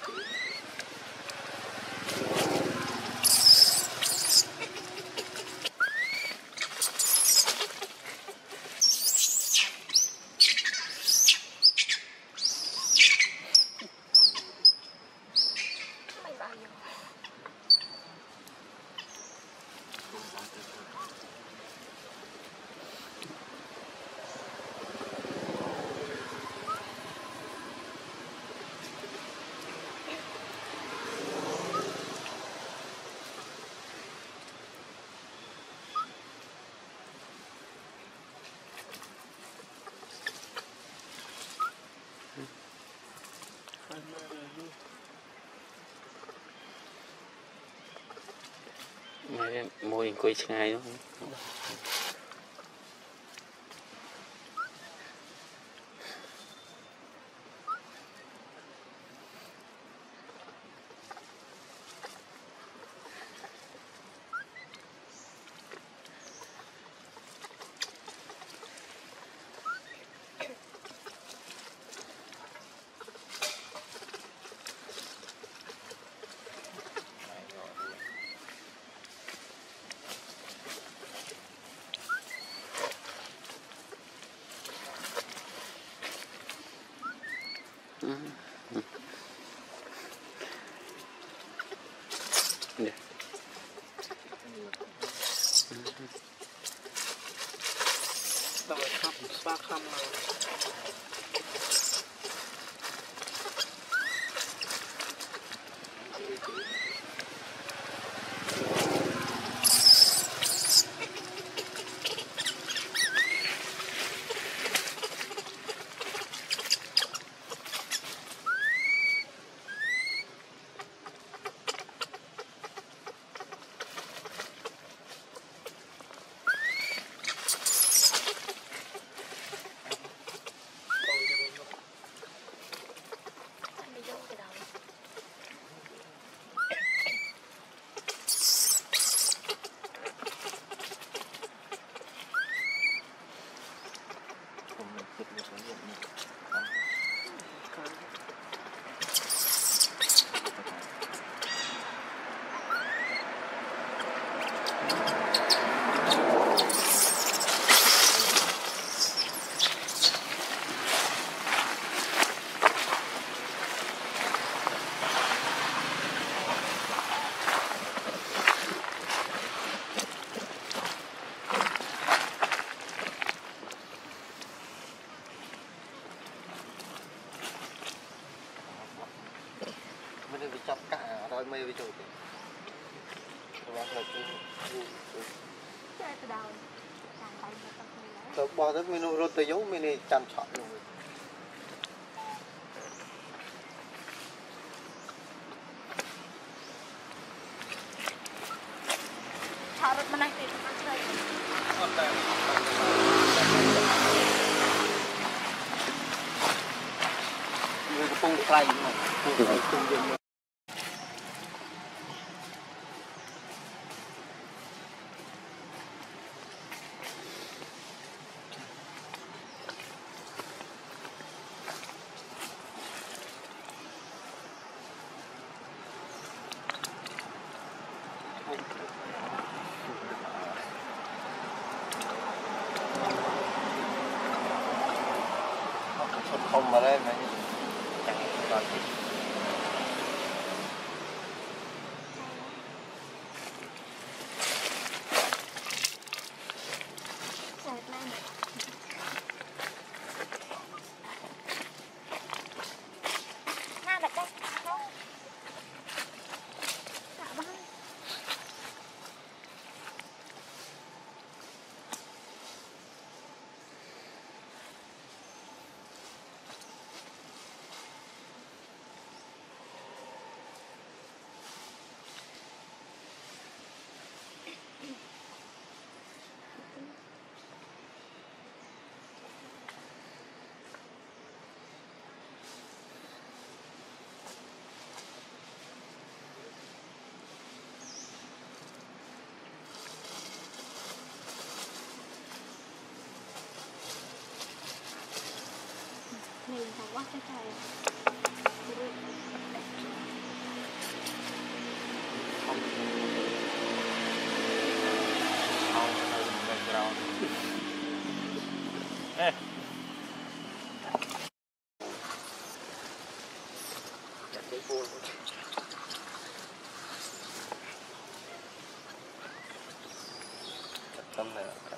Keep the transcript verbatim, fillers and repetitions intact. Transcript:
môi quay ngay đó. Nè. Tao phải khăm, ba khăm nào. Chặt cả rồi mê với chỗ thì tôi bỏ rất menu rồi tôi giống mini chăn chọn luôn thảo rất mạnh thì nó chơi người có phong play mà không dùng không mà đây mà chẳng còn gì. mình phải quá cái này Ê. Chặt cái cua. Chặt tâm này.